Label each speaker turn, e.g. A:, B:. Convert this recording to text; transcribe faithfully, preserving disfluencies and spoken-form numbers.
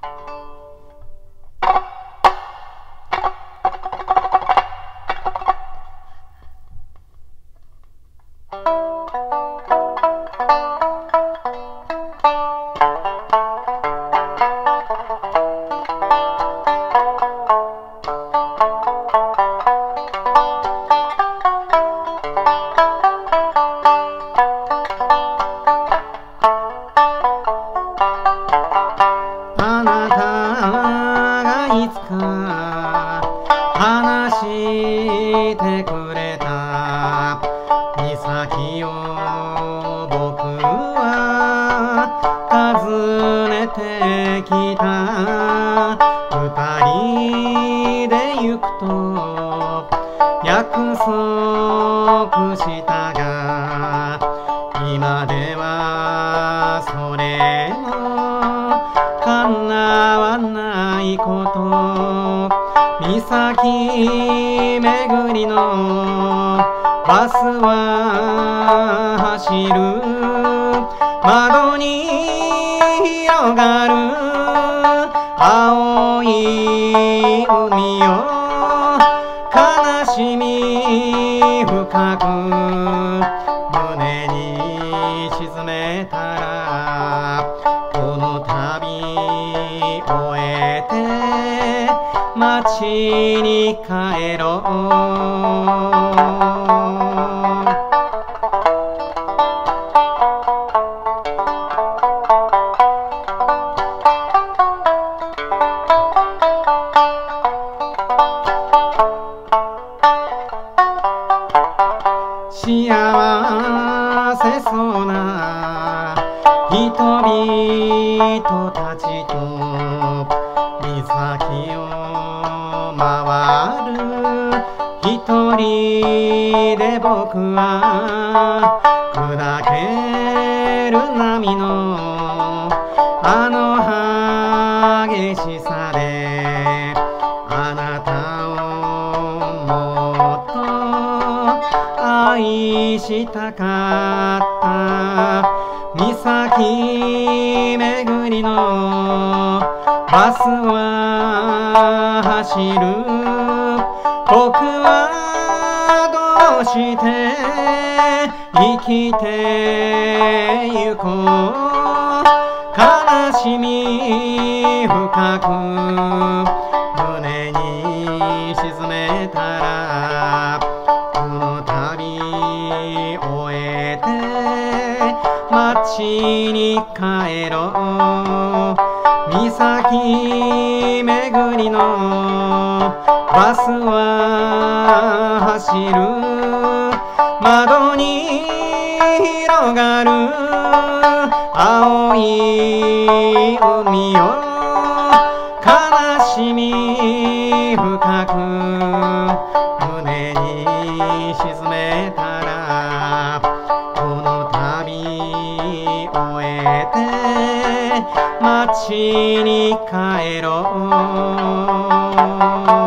A: あなたがいつか話してくれた岬を僕は訪ねてきた。二人で行くと約束したが、今ではそれも叶わないこと。岬巡りのバスは走る。窓に広がる青い海よ、悲しみ深く胸に沈めたら、この旅終えて街に帰ろう。幸せそうな人々たちと岬を回る。一人で僕は砕ける波のあの激しさで、あなたをもっと愛したかった。岬巡りのバスは走る。僕はどうして生きてゆこう。悲しみ深く胸に沈めたら、この旅終えて街に帰ろう。岬巡りのバスは走る。窓に広がる青い海よ、悲しみ深く胸に沈めたら、この旅終えて街に帰ろう。